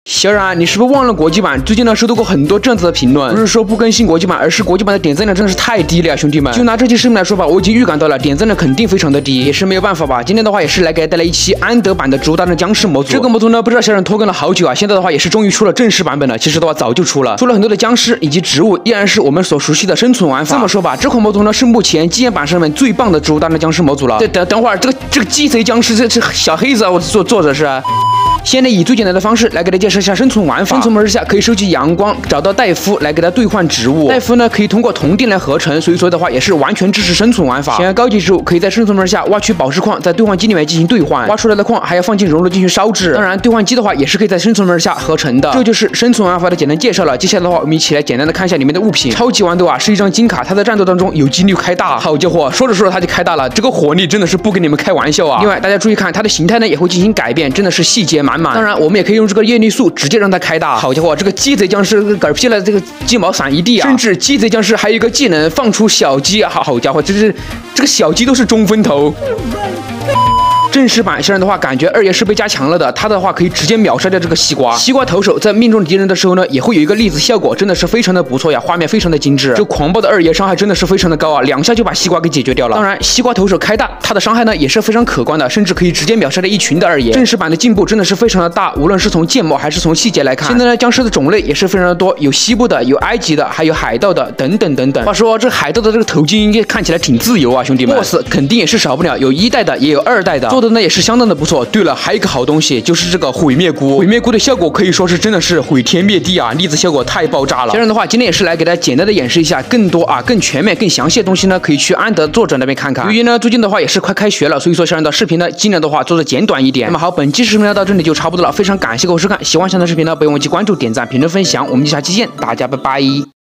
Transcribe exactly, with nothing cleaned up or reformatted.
小冉，你是不是忘了国际版？最近呢收到过很多这样子的评论，不是说不更新国际版，而是国际版的点赞量真的是太低了呀，兄弟们！就拿这期视频来说吧，我已经预感到了点赞量肯定非常的低，也是没有办法吧。今天的话也是来给大家带来一期安德版的《植物大战僵尸》模组。这个模组呢，不知道小冉拖更了好久啊，现在的话也是终于出了正式版本了。其实的话早就出了，出了很多的僵尸以及植物，依然是我们所熟悉的生存玩法。这么说吧，这款模组呢是目前经验版上面最棒的《植物大战僵尸》模组了。等等等会儿，这个这个鸡贼僵尸，这这小黑子啊，我做作者是。现在以最简单的方式来给大家介绍一下生存玩法。生存模式下可以收集阳光，找到戴夫来给它兑换植物。戴夫呢可以通过铜锭来合成，所以说的话也是完全支持生存玩法。想要高级植物，可以在生存模式下挖取宝石矿，在兑换机里面进行兑换。挖出来的矿还要放进熔炉进行烧制。当然，兑换机的话也是可以在生存模式下合成的。这就是生存玩法的简单介绍了。接下来的话，我们一起来简单的看一下里面的物品。超级豌豆啊是一张金卡，它在战斗当中有几率开大。好家伙，说着说着它就开大了，这个火力真的是不跟你们开玩笑啊！另外大家注意看，它的形态呢也会进行改变，真的是细节满满。当然，我们也可以。可以用这个叶绿素直接让它开大。好家伙，这个鸡贼僵尸嗝屁了，这个鸡毛散一地啊！甚至鸡贼僵尸还有一个技能放出小鸡，好好家伙，这是这个小鸡都是中分头。正式版小冉的话，感觉二爷是被加强了的，他的话可以直接秒杀掉这个西瓜。西瓜投手在命中敌人的时候呢，也会有一个粒子效果，真的是非常的不错呀，画面非常的精致。这狂暴的二爷伤害真的是非常的高啊，两下就把西瓜给解决掉了。当然，西瓜投手开大，他的伤害呢也是非常可观的，甚至可以直接秒杀掉一群的二爷。正式版的进步真的是非常的大，无论是从建模还是从细节来看。现在呢，僵尸的种类也是非常的多，有西部的，有埃及的，还有海盗的，等等等等。话说这海盗的这个头巾应该看起来挺自由啊，兄弟们。boss 肯定也是少不了，有一代的，也有二代的，做的呢也是相当的不错。对了，还有一个好东西，就是这个毁灭菇。毁灭菇的效果可以说是真的是毁天灭地啊，粒子效果太爆炸了。这样的话，今天也是来给大家简单的演示一下，更多啊、更全面、更详细的东西呢，可以去安德作者那边看看。由于呢，最近的话也是快开学了，所以说小冉的视频呢，尽量的话做的简短一点。那么好，本期视频呢到这里就差不多了，非常感谢各位收看，喜欢小冉的视频呢，不要忘记关注、点赞、评论、分享，我们就下期见，大家拜拜。